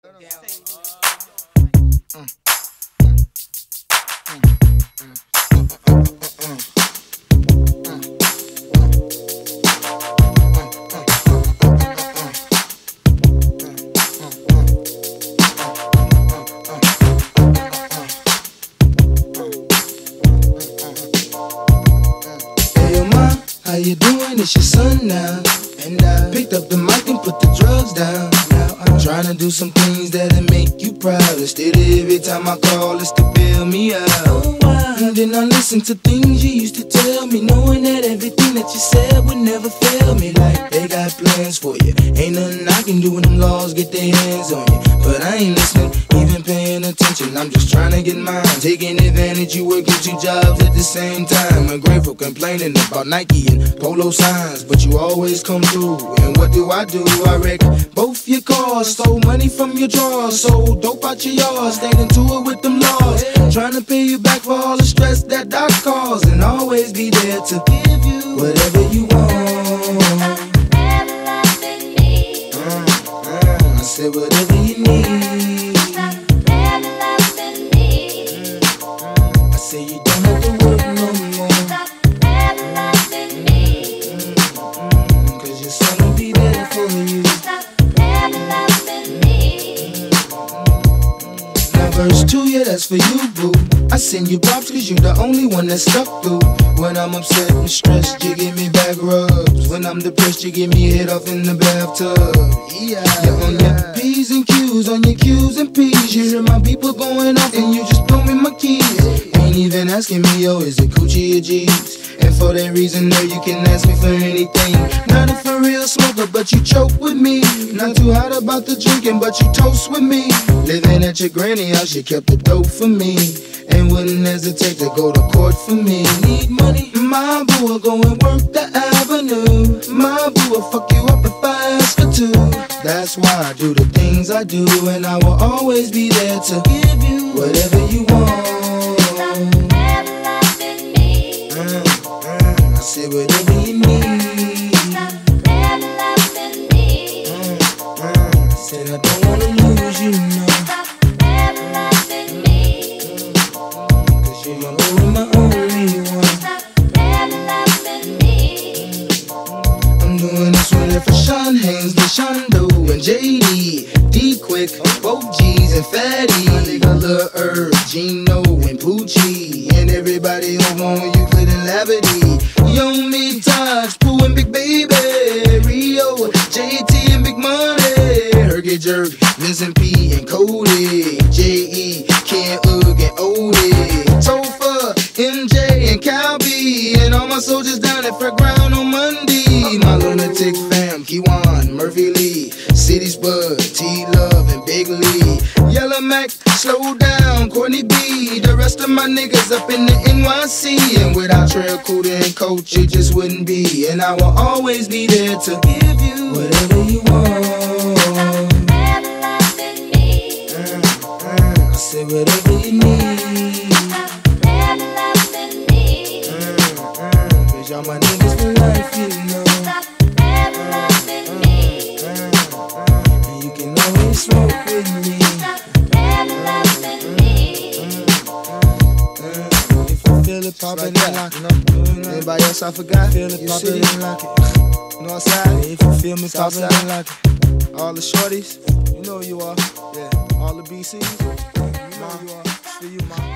How you doing? It's your son now. And I picked up the mic and put the drugs down. Now I'm trying to do some things that'll make you proud. Instead of every time I call, it's to bail me out. And then I listen to things you used to tell me, knowing that everything that you said would never fail me. Like they got plans for you. Ain't nothing I can do when them laws get their hands on you. But I ain't listening, even paying attention. I'm just trying to get mine. Taking advantage, you working 2 jobs at the same time. Ungrateful, complaining about Nike and Polo signs, but you always come through. And what do? I wreck both your cars, stole money from your drawers, sold dope out your yard, stayed into it with them laws. Trying to pay you back for all the stress that I caused, and always be there to give you whatever you want. I said whatever you need. I say you don't have to work no more. Cause your son will be there for you. Now verse 2, yeah, that's for you, boo. I send you props cause you the only one that stuck through. When I'm upset and stressed, you give me back rubs. When I'm depressed, you give me head off in the bathtub. Yeah, you're on your P's and Q's, on your Q's and P's. You hear my people going off and you just blow me my keys. Ain't even asking me, yo, is it Gucci or G's? And for that reason, no, you can ask me for anything. Not a for real smoker, but you choke with me. Not too hot about the drinking, but you toast with me. Living at your granny house, she kept the dope for me. And wouldn't hesitate to go to court for me. Need money? My boo will go and work the avenue. My boo will fuck you up if I ask her to. That's why I do the things I do, and I will always be there to give you whatever you want. I said whatever you need. I said I don't wanna lose you, no. Cause you're my only one. I'm doing this one for Sean Haynes, Shondo, and JD, D-Quick, both G's and Fatty, my nigga Lil Herb, Gino, and Poochie, and everybody over on Euclid and Lavity. Young me, Taj, Pooh and Big Baby, Rio, JT and Big Money, Hergy Jerk, Vincent P and Cody, J.E., Ken Ugg and Odie, Topher, MJ and Calby, and all my soldiers down at Fairground on Monday. My lunatic fam, Kiwan, Murphy Lee, City Spud, T-Love and Big Lee, Yellow Mac, Slow Down, Courtney B, the rest of my niggas up in the NYC. And without Trail Cooter and Coach, it just wouldn't be. And I will always be there to give you whatever you want. I said whatever you need. Cause y'all my niggas for life, you know. And you can always smoke with me. If you feel it, pop it and lock it. Anybody else I forgot? Feel it, pop it and lock it. Northside, if you feel me, pop it and lock it. All the shorties, you know you are. Yeah, all the BCs, you know you are. It's for you, mom.